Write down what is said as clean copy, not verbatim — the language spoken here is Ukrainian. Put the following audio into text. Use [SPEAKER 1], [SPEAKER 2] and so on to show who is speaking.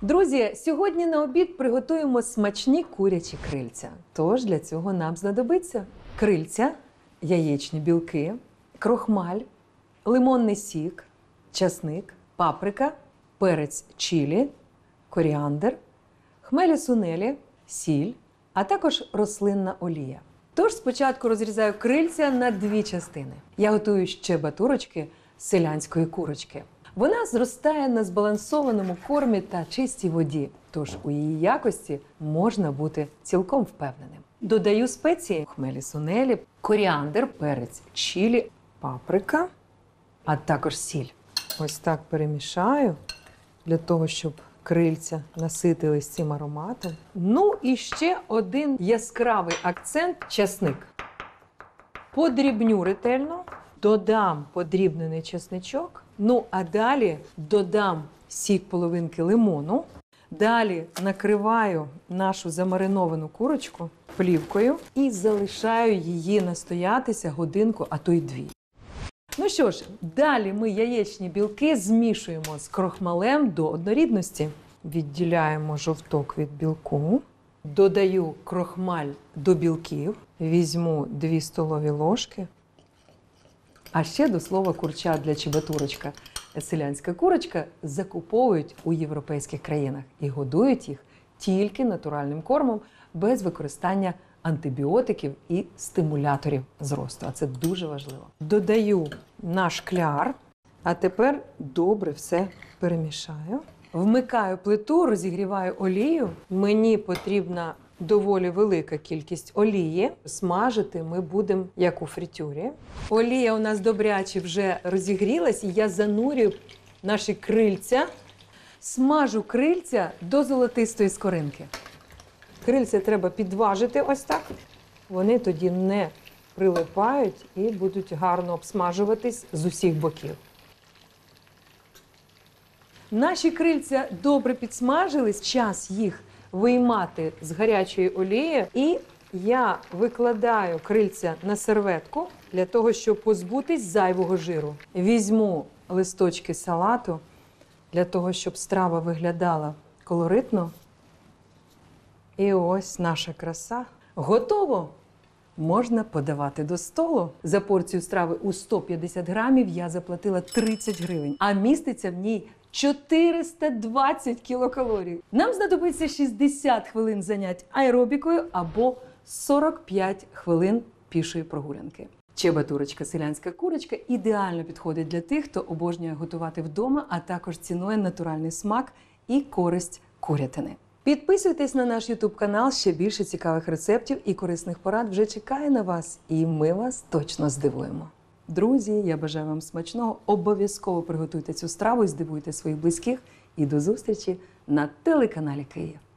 [SPEAKER 1] Друзі, сьогодні на обід приготуємо смачні курячі крильця. Тож для цього нам знадобиться крильця, яєчні білки, крохмаль, лимонний сік, часник, паприка, перець чилі, коріандр, хмелі-сунелі, сіль, а також рослинна олія. Тож спочатку розрізаю крильця на дві частини. Я готую ще батурочки з селянської курочки. Вона зростає на збалансованому кормі та чистій воді, тож у її якості можна бути цілком впевненим. Додаю спеції хмелі-сунелі, коріандр, перець чилі, паприка, а також сіль. Ось так перемішаю для того, щоб крильця наситились цим ароматом. Ну і ще один яскравий акцент – часник. Подрібню ретельно, додам подрібнений чесничок, ну а далі додам сік половинки лимону. Далі накриваю нашу замариновану курочку плівкою і залишаю її настоятися годинку, а то й дві. Ну що ж, далі ми яєчні білки змішуємо з крохмалем до однорідності. Відділяємо жовток від білку. Додаю крохмаль до білків. Візьму 2 столові ложки. А ще до слова курчат для чебатурочка. Селянська курочка закуповують у європейських країнах і годують їх тільки натуральним кормом, без використання антибіотиків і стимуляторів зросту. А це дуже важливо. Додаю наш кляр, а тепер добре все перемішаю. Вмикаю плиту, розігріваю олію. Мені потрібна доволі велика кількість олії. Смажити ми будемо, як у фритюрі. Олія у нас добряче вже розігрілась, і я занурюю наші крильця. Смажу крильця до золотистої скоринки. Крильця треба підважити ось так. Вони тоді не прилипають і будуть гарно обсмажуватись з усіх боків. Наші крильця добре підсмажились, час їх виймати з гарячої олії. І я викладаю крильця на серветку для того, щоб позбутись зайвого жиру. Візьму листочки салату для того, щоб страва виглядала колоритно. І ось наша краса. Готово! Можна подавати до столу. За порцію страви у 150 грамів я заплатила 30 гривень, а міститься в ній 420 кілокалорій. Нам знадобиться 60 хвилин занять аеробікою або 45 хвилин пішої прогулянки. Чебатурочка, селянська курочка ідеально підходить для тих, хто обожнює готувати вдома, а також цінує натуральний смак і користь курятини. Підписуйтесь на наш YouTube канал, ще більше цікавих рецептів і корисних порад вже чекає на вас, і ми вас точно здивуємо. Друзі, я бажаю вам смачного, обов'язково приготуйте цю страву і здивуйте своїх близьких. І до зустрічі на телеканалі Київ.